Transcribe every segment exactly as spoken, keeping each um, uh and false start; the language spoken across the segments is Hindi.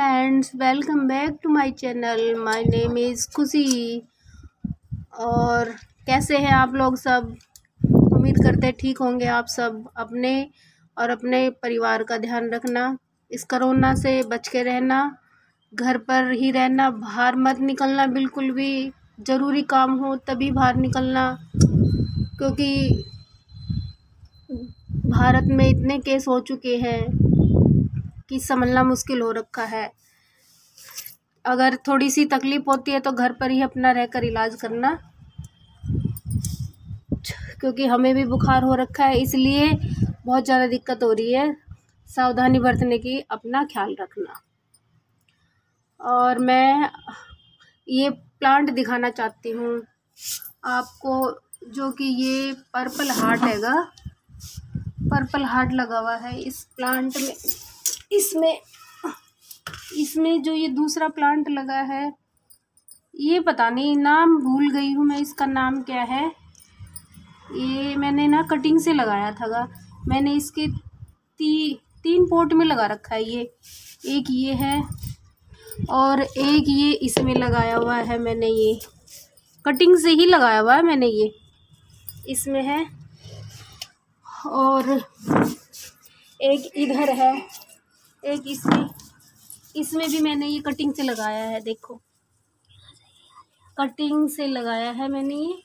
Friends, welcome back to my channel. My name is Khushi. और कैसे हैं आप लोग सब? उम्मीद करते हैं ठीक होंगे आप सब। अपने और अपने परिवार का ध्यान रखना, इस कोरोना से बच के रहना, घर पर ही रहना, बाहर मत निकलना बिल्कुल भी। ज़रूरी काम हो तभी बाहर निकलना, क्योंकि भारत में इतने केस हो चुके हैं कि संभलना मुश्किल हो रखा है। अगर थोड़ी सी तकलीफ होती है तो घर पर ही अपना रहकर इलाज करना, क्योंकि हमें भी बुखार हो रखा है, इसलिए बहुत ज़्यादा दिक्कत हो रही है। सावधानी बरतने की, अपना ख्याल रखना। और मैं ये प्लांट दिखाना चाहती हूँ आपको, जो कि ये पर्पल हार्ट हैगा। पर्पल हार्ट लगा हुआ है इस प्लांट में। इसमें इसमें जो ये दूसरा प्लांट लगा है, ये पता नहीं, नाम भूल गई हूँ मैं, इसका नाम क्या है। ये मैंने ना कटिंग से लगाया था। मैंने इसके ती, तीन पोट में लगा रखा है। ये एक ये है और एक ये इसमें लगाया हुआ है मैंने। ये कटिंग से ही लगाया हुआ है मैंने, ये इसमें है। और एक इधर है, एक इसमें इसमें भी मैंने ये कटिंग से लगाया है। देखो, कटिंग से लगाया है मैंने, ये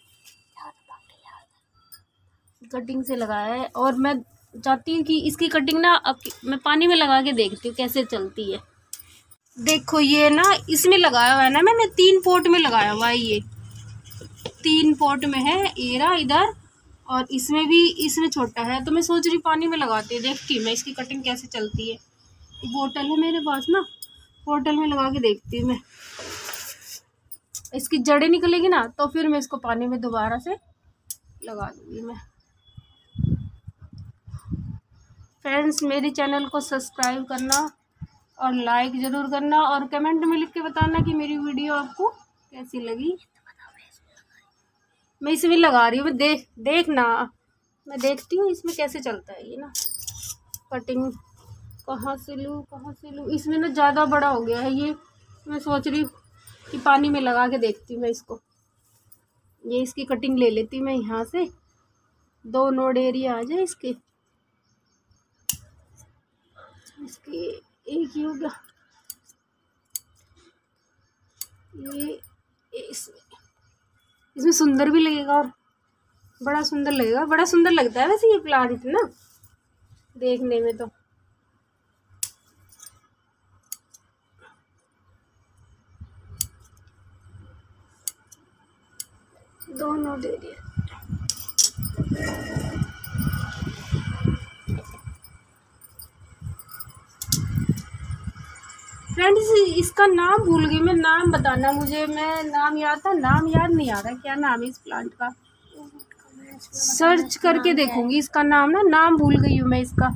कटिंग से लगाया है। और मैं चाहती हूँ कि इसकी कटिंग ना अब मैं पानी में लगा के देखती हूँ कैसे चलती है। देखो, ये ना इसमें लगाया हुआ है ना, मैंने तीन पोट में लगाया हुआ है। ये तीन पोट में है, एरा इधर, और इसमें भी, इसमें छोटा है। तो मैं सोच रही पानी में लगाती है, देखती हूँ मैं इसकी कटिंग कैसे चलती है। बोतल है मेरे पास ना, बोतल में लगा के देखती हूँ मैं। इसकी जड़ें निकलेगी ना तो फिर मैं इसको पानी में दोबारा से लगा दूँगी मैं। फ्रेंड्स, मेरे चैनल को सब्सक्राइब करना और लाइक ज़रूर करना, और कमेंट में लिख के बताना कि मेरी वीडियो आपको कैसी लगी। मैं इसमें लगा रही हूँ, मैं देख देखना मैं देखती हूँ इसमें कैसे चलता है ये ना। कटिंग कहाँ से लूँ कहाँ से लूँ इसमें ना ज़्यादा बड़ा हो गया है ये। मैं सोच रही हूँ कि पानी में लगा के देखती हूँ मैं इसको। ये इसकी कटिंग ले लेती हूँ मैं यहाँ से, दो नोड एरिया आ जाए इसके। इसके एक ही हो गया, ये इसमें इसमें सुंदर भी लगेगा और बड़ा सुंदर लगेगा। बड़ा सुंदर लगता है वैसे ये प्लांट ना देखने में। तो दोनों दे दिए। फ्रेंड्स, इसका नाम भूल गई मैं, नाम बताना मुझे। मैं नाम याद था, नाम याद नहीं आ रहा क्या नाम है इस प्लांट का। सर्च करके देखूंगी इसका नाम ना, नाम भूल गई हूँ मैं इसका।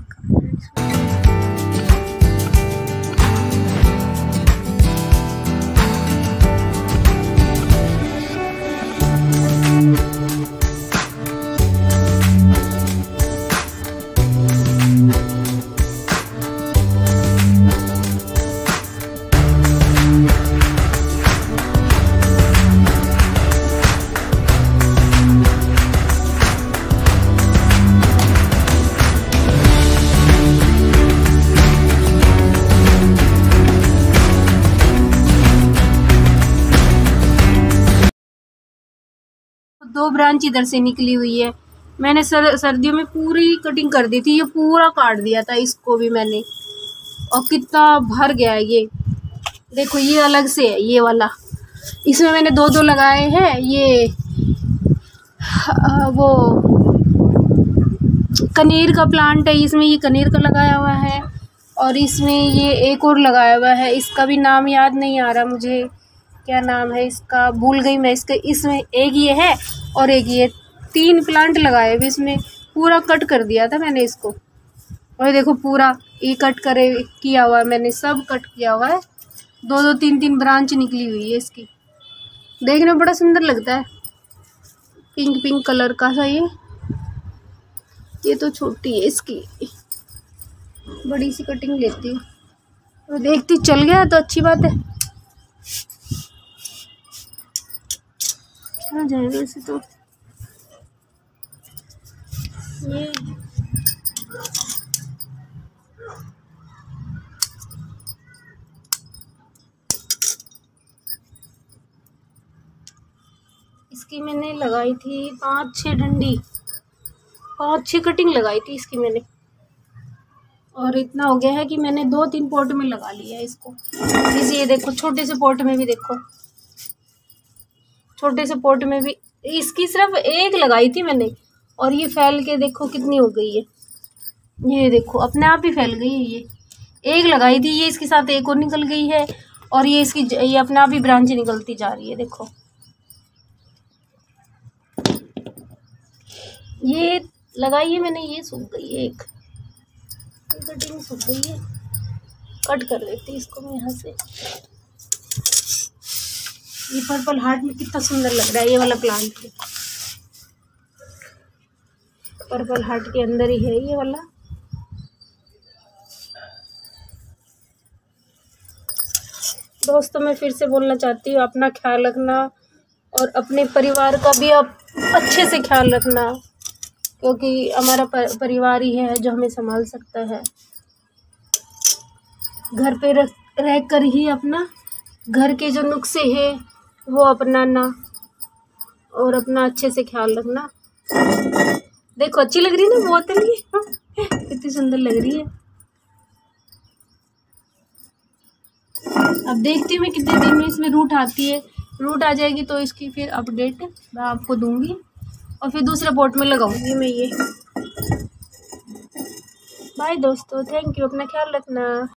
दो ब्रांच इधर से निकली हुई है। मैंने सर सर्दियों में पूरी कटिंग कर दी थी, ये पूरा काट दिया था इसको भी मैंने। और कितना भर गया है ये। देखो, ये अलग से है ये वाला। इसमें मैंने दो दो लगाए हैं। ये वो कनेर का प्लांट है, इसमें ये कनेर का लगाया हुआ है। और इसमें ये एक और लगाया हुआ है, इसका भी नाम याद नहीं आ रहा मुझे, क्या नाम है इसका, भूल गई मैं इसके। इसमें एक ये है और एक ये, तीन प्लांट लगाए हुए इसमें। पूरा कट कर दिया था मैंने इसको। और देखो, पूरा ये कट करे किया हुआ है मैंने, सब कट किया हुआ है। दो दो तीन तीन ब्रांच निकली हुई है इसकी। देखने में बड़ा सुंदर लगता है, पिंक पिंक कलर का सा। ये ये तो छोटी है, इसकी बड़ी सी कटिंग लेती हूँ। तो देखती चल गया तो अच्छी बात है। चला जाएगा इसे तो। ये इसकी मैंने लगाई थी पाँच छः डंडी, पाँच छः कटिंग लगाई थी इसकी मैंने, और इतना हो गया है कि मैंने दो तीन पॉट में लगा लिया है इसको। इसे ये देखो छोटे से पॉट में भी देखो, छोटे से पॉट में भी इसकी सिर्फ एक लगाई थी मैंने, और ये फैल के देखो कितनी हो गई है। ये देखो अपने आप ही फैल गई है। ये एक लगाई थी, ये इसके साथ एक और निकल गई है, और ये इसकी ये अपने आप ही ब्रांच निकलती जा रही है। देखो ये लगाई है मैंने, ये सूख गई है, एक कटिंग सूख गई है। कट कर लेती इसको मैं यहाँ से। ये पर्पल हार्ट में कितना सुंदर लग रहा है ये वाला प्लांट, पर्पल हार्ट के अंदर ही है ये वाला। दोस्तों मैं फिर से बोलना चाहती हूँ, अपना ख्याल रखना और अपने परिवार का भी आप अच्छे से ख्याल रखना, क्योंकि हमारा परिवार ही है जो हमें संभाल सकता है। घर पे रह रह कर ही अपना घर के जो नुस्खे हैं वो अपनाना और अपना अच्छे से ख्याल रखना। देखो अच्छी लग रही है ना बोतल, ये कितनी सुंदर लग रही है। अब देखती हूँ मैं कितने दिन में इसमें रूट आती है। रूट आ जाएगी तो इसकी फिर अपडेट मैं आपको दूंगी, और फिर दूसरे पॉट में लगाऊंगी मैं ये। बाय दोस्तों, थैंक यू, अपना ख्याल रखना।